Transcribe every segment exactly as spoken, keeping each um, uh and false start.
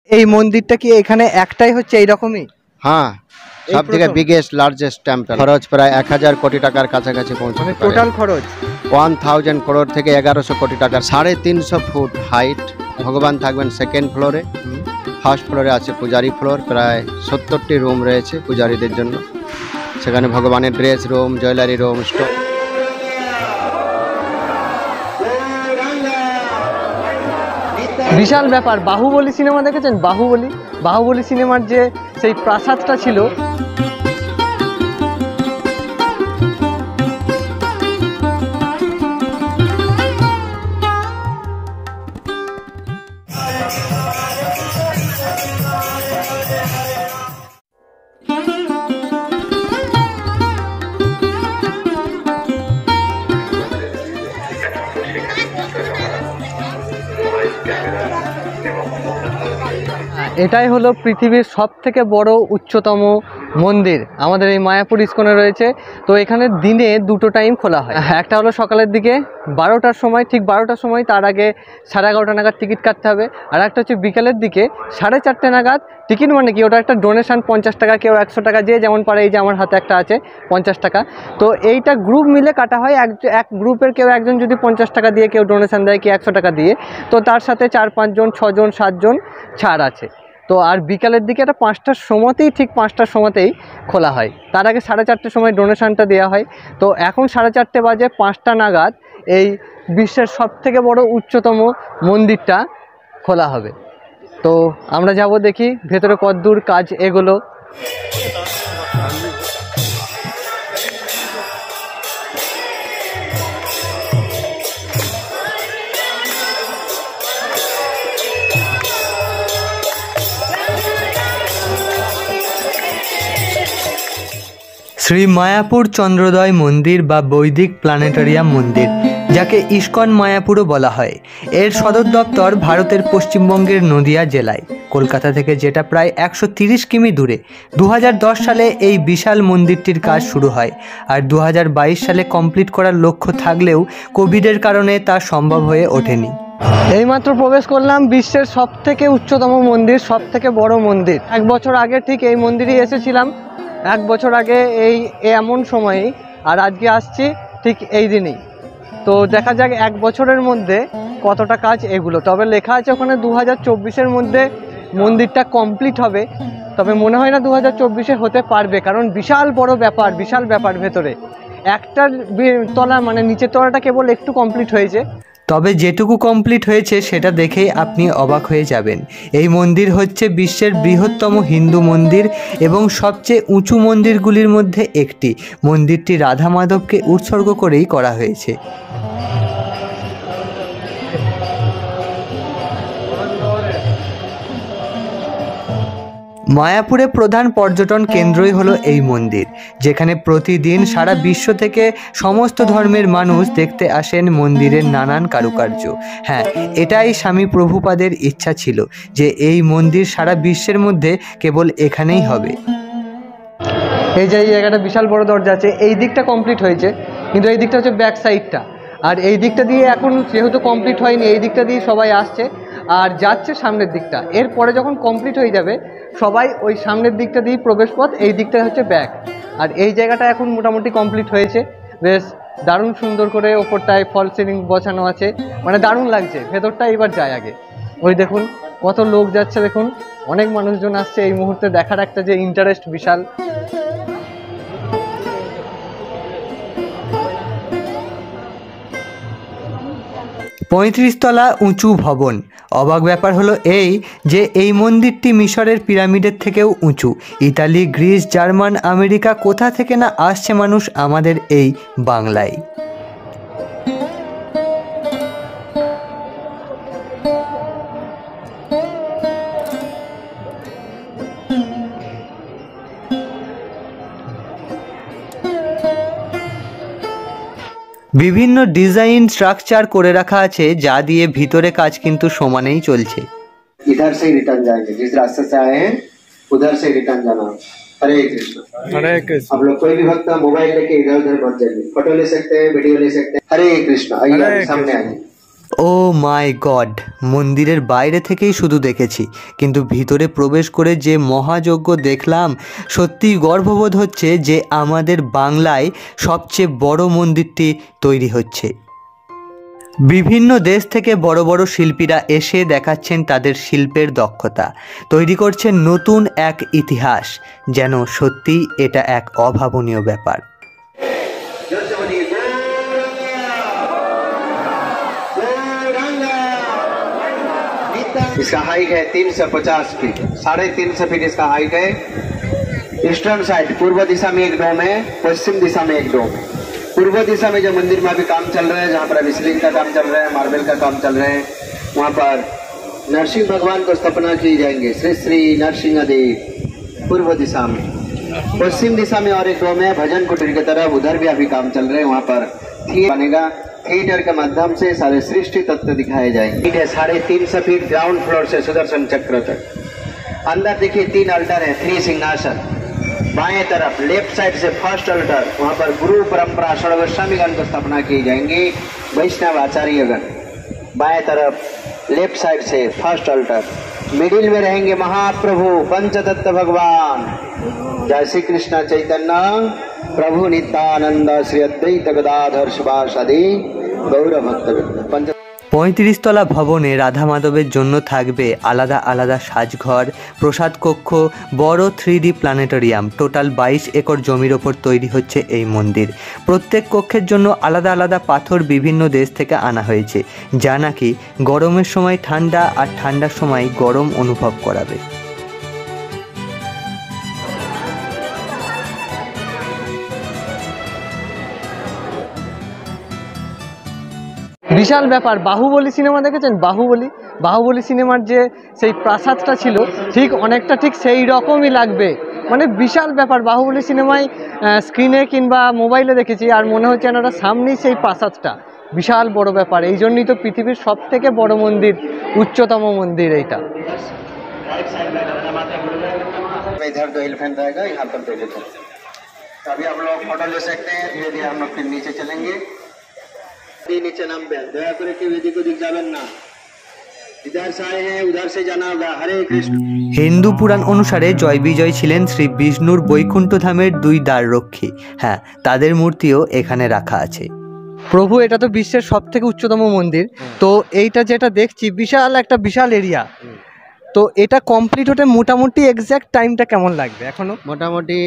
এই মন্দিরটা কি এখানে একটাই হচ্ছে এইরকমই? হ্যাঁ, সব থেকে বিগেস্ট লার্জেস্ট টেম্পল। খরচ প্রায় এক হাজার কোটি টাকার কাছাকাছি পৌঁছাবে। টোটাল খরচ ওয়ান থাউজেন্ড করোড় থেকে এগারোশো কোটি টাকার। সাড়ে তিনশো ফুট হাইট। ভগবান থাকবেন সেকেন্ড ফ্লোরে, ফার্স্ট ফ্লোরে আছে পূজারি ফ্লোর। প্রায় সত্তরটি রুম রয়েছে পূজারীদের জন্য। সেখানে ভগবানের dress room, jewellery room, store. বিশাল ব্যাপার। বাহুবলী সিনেমা দেখেছেন? বাহুবলী বাহুবলী সিনেমার যে সেই প্রাসাদটা ছিল, এটাই হলো পৃথিবীর সব থেকে বড় উচ্চতম মন্দির আমাদের এই মায়াপুর ইস্কনে রয়েছে। তো এখানে দিনে দুটো টাইম খোলা হয়। একটা হলো সকালের দিকে বারোটার সময়, ঠিক বারোটার সময়, তার আগে সাড়ে এগারোটা নাগাদ টিকিট কাটতে হবে। আর একটা হচ্ছে বিকেলের দিকে সাড়ে চারটে নাগাদ। টিকিট মানে কি, ওটা একটা ডোনেশান, পঞ্চাশ টাকা, কেউ একশো টাকা, যে যেমন পারে। এই যে আমার হাতে একটা আছে পঞ্চাশ টাকা। তো এইটা গ্রুপ মিলে কাটা হয়। এক এক গ্রুপের কেউ একজন যদি পঞ্চাশ টাকা দিয়ে কেউ ডোনেশান দেয়, কি একশো টাকা দিয়ে, তো তার সাথে চার পাঁচজন, ছজন, সাতজন ছাড় আছে। তো আর বিকালের দিকে এটা পাঁচটার সময়তেই, ঠিক পাঁচটার সময়তেই খোলা হয়। তার আগে সাড়ে চারটের সময় ডোনেশানটা দেওয়া হয়। তো এখন সাড়ে চারটে বাজে, পাঁচটা নাগাদ এই বিশ্বের সবথেকে বড় উচ্চতম মন্দিরটা খোলা হবে। তো আমরা যাব, দেখি ভেতরে কতদূর কাজ এগোলো। শ্রী মায়াপুর চন্দ্রোদয় মন্দির বা বৈদিক প্ল্যানেটোরিয়াম মন্দির, যাকে ইস্কন মায়াপুরও বলা হয়। এর সদর দপ্তর ভারতের পশ্চিমবঙ্গের নদিয়া জেলায়, কলকাতা থেকে যেটা প্রায় একশো তিরিশ কিমি দূরে। দু হাজার দশ সালে এই বিশাল মন্দিরটির কাজ শুরু হয়, আর দু হাজার বাইশ সালে কমপ্লিট করার লক্ষ্য থাকলেও কোভিডের কারণে তা সম্ভব হয়ে ওঠেনি। এইমাত্র প্রবেশ করলাম বিশ্বের সব থেকে উচ্চতম মন্দির, সব থেকে বড় মন্দির। এক বছর আগে ঠিক এই মন্দিরে এসেছিলাম, এক বছর আগে এই এমন সময়ই, আর আজকে আসছি ঠিক এই দিনেই। তো দেখা যাক এক বছরের মধ্যে কতটা কাজ এগুলো। তবে লেখা আছে ওখানে দু হাজার চব্বিশের মধ্যে মন্দিরটা কমপ্লিট হবে। তবে মনে হয় না দু হাজার চব্বিশে হতে পারবে, কারণ বিশাল বড় ব্যাপার, বিশাল ব্যাপার। ভেতরে একটা তলা, মানে নিচের তলাটা কেবল একটু কমপ্লিট হয়েছে। তবে যেটুকু কমপ্লিট হয়েছে সেটা দেখেই আপনি অবাক হয়ে যাবেন। এই মন্দির হচ্ছে বিশ্বের বৃহত্তম হিন্দু মন্দির এবং সবচেয়ে উঁচু মন্দিরগুলির মধ্যে একটি। মন্দিরটি রাধা মাধবকে উৎসর্গ করেই করা হয়েছে। মায়াপুরে প্রধান পর্যটন কেন্দ্রই হলো এই মন্দির, যেখানে প্রতিদিন সারা বিশ্ব থেকে সমস্ত ধর্মের মানুষ দেখতে আসেন মন্দিরের নানান কারুকার্য। হ্যাঁ, এটাই স্বামী প্রভুপাদের ইচ্ছা ছিল যে এই মন্দির সারা বিশ্বের মধ্যে কেবল এখানেই হবে। এই যে এই জায়গাটা বিশাল বড় দরজা আছে, এই দিকটা কমপ্লিট হয়েছে, কিন্তু এই দিকটা হচ্ছে ব্যাক সাইডটা। আর এই দিকটা দিয়ে এখন যেহেতু কমপ্লিট হয়নি, এই দিকটা দিয়ে সবাই আসছে আর যাচ্ছে সামনের দিকটা। এরপরে যখন কমপ্লিট হয়ে যাবে সবাই ওই সামনের দিকটা দিয়ে প্রবেশ পথ, এই দিকটা হচ্ছে ব্যাক। আর এই জায়গাটা এখন মোটামুটি কমপ্লিট হয়েছে, বেশ দারুণ সুন্দর করে ওপরটায় ফল সিলিং বসানো আছে, মানে দারুণ লাগছে। ভেতরটা এবার যায় আগে। ওই দেখুন কত লোক যাচ্ছে, দেখুন অনেক মানুষজন আসছে এই মুহূর্তে দেখার একটা যে ইন্টারেস্ট বিশাল। পঁয়ত্রিশ তলা উঁচু ভবন। অবাক ব্যাপার হলো এই যে এই মন্দিরটি মিশরের পিরামিডের থেকেও উঁচু। ইতালি, গ্রিস, জার্মান, আমেরিকা, কোথা থেকে না আসছে মানুষ আমাদের এই বাংলায়। বিভিন্ন ডিজাইন স্ট্রাকচার করে রাখা আছে, যা দিয়ে ভিতরে কাজ কিন্তু সমানেই চলছে। इधर से रिटर्न जाएंगे, जिस रास्ते से आए हैं उधर से रिटर्न जाना। हरे कृष्ण। हरे कृष्ण। आप लोग कोई भी भक्त मोबाइल लेके इधर उधर मत जाइए, फोटो ले सकते हैं, वीडियो ले सकते हैं। हरे कृष्ण। आइए सामने आइए। ও মাই গড, মন্দিরের বাইরে থেকেই শুধু দেখেছি, কিন্তু ভিতরে প্রবেশ করে যে মহাযজ্ঞ দেখলাম, সত্যিই গর্ববোধ হচ্ছে যে আমাদের বাংলায় সবচেয়ে বড় মন্দিরটি তৈরি হচ্ছে। বিভিন্ন দেশ থেকে বড় বড় শিল্পীরা এসে দেখাচ্ছেন তাদের শিল্পের দক্ষতা, তৈরি করছেন নতুন এক ইতিহাস। যেন সত্যিই এটা এক অভাবনীয় ব্যাপার। इसका हाइट है तीन सौ पचास फीट, साढ़े तीन सौ फीट इसका हाइट है। ईस्टर्न साइड पूर्व दिशा में एक डोम है, पश्चिम दिशा में एक डोम है। पूर्व दिशा में जो मंदिर में अभी काम चल रहा है, जहाँ पर अभी सीलिंग का काम चल रहा है, मार्बल का काम चल रहा है, वहाँ पर नरसिंह भगवान को स्थापना की जाएंगे, श्री श्री नरसिंह देव। पूर्व दिशा में, पश्चिम दिशा में और एक डोम है भजन कुटीर की तरफ, उधर भी अभी काम चल रहे हैं। वहाँ पर थिएटर बनेगा, थिएटर के माध्यम से सारे सृष्टि तत्व दिखाए जाएंगे। है साढ़े तीन सौ फीट ग्राउंड फ्लोर से सुदर्शन चक्र तक। अंदर देखिए तीन अल्टर है, थ्री सिंहासन। बाएं तरफ लेफ्ट साइड से फर्स्ट अल्टर, वहाँ पर गुरु परंपरा षड्गोस्वामीगण को स्थापना की जाएंगी, वैष्णव आचार्यगण। बाएं तरफ लेफ्ट साइड से फर्स्ट अल्टर। मिडिल में रहेंगे महाप्रभु पंचतत्व भगवान, जय श्री कृष्ण चैतन्य प्रभु नित्यानंद श्री अद्वैत गदाधर शिवासादि गौर भक्तवृंद। पंच পঁয়ত্রিশ তলা ভবনে রাধা মাধবের জন্য থাকবে আলাদা আলাদা সাজঘর, প্রসাদ কক্ষ, বড় থ্রি ডি প্ল্যানেটোরিয়াম। টোটাল বাইশ একর জমির ওপর তৈরি হচ্ছে এই মন্দির। প্রত্যেক কক্ষের জন্য আলাদা আলাদা পাথর বিভিন্ন দেশ থেকে আনা হয়েছে, যা নাকি গরমের সময় ঠান্ডা আর ঠান্ডার সময় গরম অনুভব করাবে। বিশাল ব্যাপার। বাহুবলী সিনেমা দেখেছেন? বাহুবলী বাহুবলী সিনেমার যে সেই প্রাসাদটা ছিল, ঠিক অনেকটা ঠিক সেই রকমই লাগবে। মানে বিশাল ব্যাপার। বাহুবলী সিনেমায় স্ক্রিনে কিংবা মোবাইলে দেখেছি, আর মনে হচ্ছে না ওটা সামনেই সেই প্রাসাদটা। বিশাল বড় ব্যাপার। এই জন্যই তো পৃথিবীর সব থেকে বড় মন্দির, উচ্চতম মন্দির এইটা। इधर दो एलिफेंट रहेगा, यहाँ पर दो एलिफेंट। अभी आप लोग फोटो ले सकते हैं। धीरे धीरे हम लोग फिर नीचे चलेंगे। नीचे नामবেন, দয়া করে কেউ এদিকে ওদিক যাবেন না। इधर से आए हैं उधर से जाना होगा। हरे कृष्ण। হিন্দু পুরাণ অনুসারে জয় বিজয় ছিলেন শ্রী বিষ্ণুর বৈকুণ্ঠ ধামের দুই দ্বাররক্ষী। হ্যাঁ, তাদের মূর্তিও এখানে রাখা আছে। প্রভু, এটা তো বিশ্বের সব থেকে উচ্চতম মন্দির। তো এইটা যেটা দেখছি, বিশাল একটা বিশাল এরিয়া। তো এটা কমপ্লিট হতে মোটামুটি এক্স্যাক্ট টাইমটা কেমন লাগবে এখনো? মোটামুটি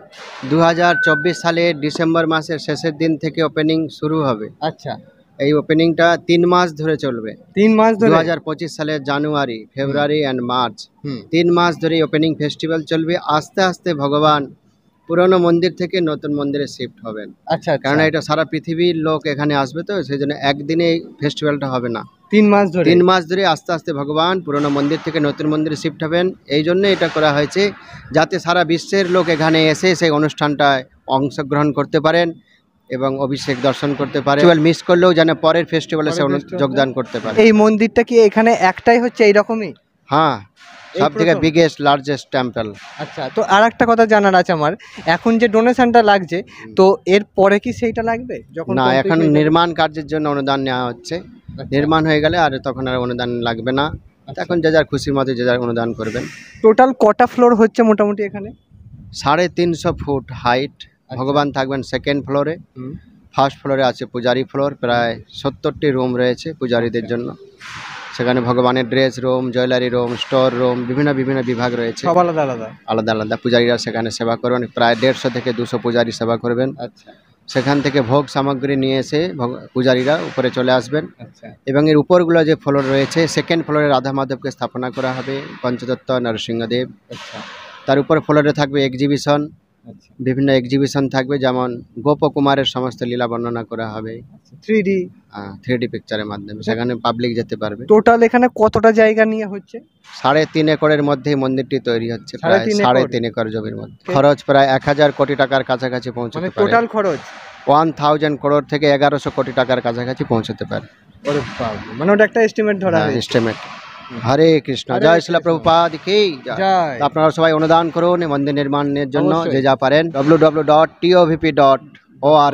দু হাজার চব্বিশ সালের ডিসেম্বর মাসের শেষের দিন থেকে ওপেনিং শুরু হবে। আচ্ছা, এই ওপেনিংটা তিন মাস ধরে চলবে। তিন মাস ধরে? দু হাজার পঁচিশ সালের জানুয়ারি, ফেব্রুয়ারি অ্যান্ড মার্চ, তিন মাস ধরে ওপেনিং ফেস্টিভ্যাল চলবে। আস্তে আস্তে ভগবান পুরনো মন্দির থেকে নতুন মন্দিরে শিফট হবেন। আচ্ছা, কারণ এটা সারা পৃথিবীর লোক এখানে আসবে, তো সেই জন্য একদিনে এই ফেস্টিভ্যালটা হবে না, তিন মাস ধরে। তিন মাস ধরে আস্তে আস্তে ভগবান পুরনো মন্দির থেকে নতুন মন্দিরে শিফট হবেন। এই জন্য এটা করা হয়েছে, যাতে সারা বিশ্বের লোক এখানে এসে সেই অনুষ্ঠানটায় অংশগ্রহণ করতে পারেন এবং অভিষেক দর্শন করতে পারেন। মিস করলেও যেন পরের ফেস্টিভ্যালে সে যোগদান করতে পারে। এই মন্দিরটা কি এখানে একটাই হচ্ছে এইরকমই? হ্যাঁ, সব থেকে বিগেস্ট লার্জেস্ট টেম্পল। আচ্ছা, তো আর একটা কথা জানার আছে আমার, এখন যে ডোনেশনটা লাগছে, তো এর পরে কি সেইটা লাগবে? যখন না, এখন নির্মাণ কার্যের জন্য অনুদান নেওয়া হচ্ছে। নির্মাণ হয়ে গেলে আর তখন আর অনুদান লাগবে না। এখন যে যার খুশির মতো যে যার অনুদান করবেন। টোটাল কটা ফ্লোর হচ্ছে মোটামুটি এখানে? সাড়ে তিনশো ফুট হাইট। ভগবান থাকবেন সেকেন্ড ফ্লোরে। ফার্স্ট ফ্লোরে আছে পূজারি ফ্লোর, প্রায় সত্তরটি রুম রয়েছে পূজারীদের জন্য। সেখানে ভগবানের dress room, jewellery room, store room, বিভিন্ন বিভিন্ন বিভাগ রয়েছে, সব আলাদা আলাদা আলাদা আলাদা। পূজারীরা সেখানে সেবা করবেন, প্রায় দেড়শো থেকে দুশো পূজারী সেবা করবেন। আচ্ছা, সেখান থেকে ভোগ সামগ্রী নিয়ে এসে পূজারীরা উপরে চলে আসবেন। আচ্ছা, এবং এর উপরগুলো যে ফ্লোর রয়েছে, সেকেন্ড ফ্লোরে রাধা মাধবকে স্থাপনা করা হবে, পঞ্চতত্ত্ব নরসিংহদেব। আচ্ছা, তার উপর ফ্লোরে থাকবে এক্সিবিশন, আচ্ছা, বিভিন্ন এক্সিবিশন থাকবে, যেমন গোপকুমারের সমস্ত লীলা বর্ণনা করা হবে থ্রি ডি থ্রি ডি পিকচারের মাধ্যমে। সেখানে পাবলিক যেতে পারবে। টোটাল এখানে কতটা জায়গা নিয়ে হচ্ছে? সাড়ে তিন একরের মধ্যেই মন্দিরটি তৈরি হচ্ছে, সাড়ে প্রায় তিন সাড়ে একর? তিন একর জমির মধ্যে। খরচ প্রায় এক হাজার কোটি টাকার কাছাকাছি পৌঁছতে পারে। টোটাল খরচ ওয়ান থাউজেন্ড করোড় থেকে এগারোশো কোটি টাকার কাছাকাছি পৌঁছতে পারে। ওরে বাবা, মানে ওটা একটা এস্টিমেট ধরা হয়েছে। এস্টিমেট। হরে কৃষ্ণ। জয় শিলা প্রভুপাদ কি জয়। আপনারা সবাই অনুদান করুন মন্দির নির্মাণের জন্য, যে যা পারেন। W W W dot T O V P dot O R G.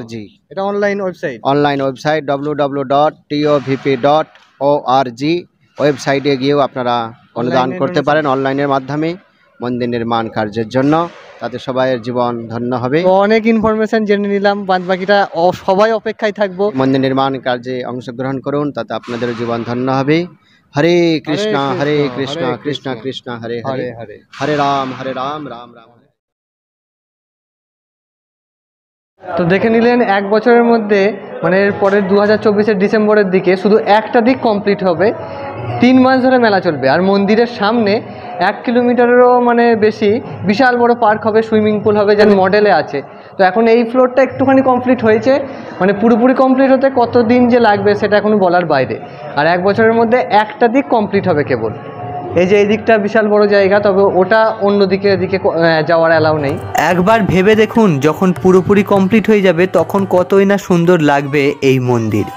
এটা online website. Online website W W W dot T O V P dot O R G ওয়েবসাইটে গিয়েও আপনারা অনুদান করতে পারেন অনলাইনের মাধ্যমে মন্দির নির্মাণ কার্যের জন্য, তাতে সবাইয়ের জীবন ধন্য হবে। তো অনেক ইনফরমেশন জেনে নিলাম, বাদ বাকিটা অ- সবাই অপেক্ষায় থাকবো। মন্দির নির্মাণ কার্যে অংশগ্রহণ করুন, তাতে আপনাদের জীবন ধন্য হবে। হরে কৃষ্ণ হরে কৃষ্ণ কৃষ্ণ কৃষ্ণ হরে হরে হরে হরে রাম হরে রাম রাম রাম হরে। তো দেখে নিলেন এক বছরের মধ্যে মানে এর পরের দু হাজার চব্বিশের ডিসেম্বরের দিকে শুধু একটা দিক কমপ্লিট হবে, তিন মাস ধরে মেলা চলবে। আর মন্দিরের সামনে এক কিলোমিটারেরও মানে বেশি বিশাল বড় পার্ক হবে, সুইমিং পুল হবে, যেন মডেলে আছে। তো এখন এই ফ্লোরটা একটুখানি কমপ্লিট হয়েছে, মানে পুরোপুরি কমপ্লিট হতে কত দিন যে লাগবে সেটা এখনো বলার বাইরে। আর এক বছরের মধ্যে একটা দিক কমপ্লিট হবে কেবল। এই যে এই দিকটা বিশাল বড় জায়গা, তবে ওটা অন্য দিকে এদিকে ক- আহ, যাওয়ার অ্যালাউ নেই। একবার ভেবে দেখুন, যখন পুরোপুরি কমপ্লিট হয়ে যাবে তখন কতই না সুন্দর লাগবে এই মন্দির।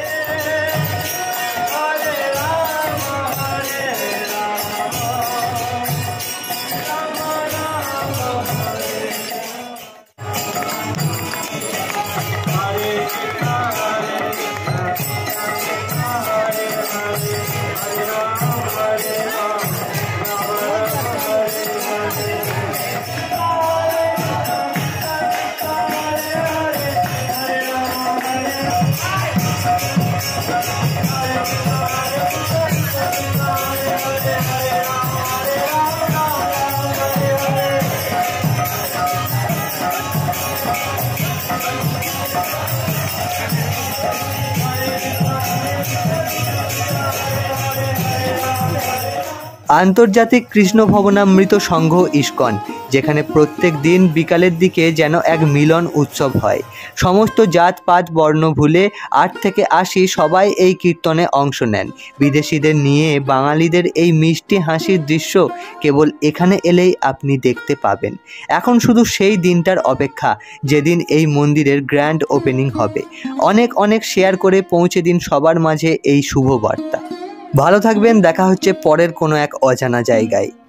আন্তর্জাতিক কৃষ্ণ ভবনামৃত সংঘ ইস্কন, যেখানে প্রত্যেক দিন বিকালের দিকে যেন এক মিলন উৎসব হয়। সমস্ত জাতপাত বর্ণ ভুলে আট থেকে আশি সবাই এই কীর্তনে অংশ নেন। বিদেশিদের নিয়ে বাঙালিদের এই মিষ্টি হাসির দৃশ্য কেবল এখানে এলেই আপনি দেখতে পাবেন। এখন শুধু সেই দিনটার অপেক্ষা, যেদিন এই মন্দিরের গ্র্যান্ড ওপেনিং হবে। অনেক অনেক শেয়ার করে পৌঁছে দিন সবার মাঝে এই শুভ বার্তা। ভালো থাকবেন, দেখা হচ্ছে পরের কোনো এক অজানা জায়গায়।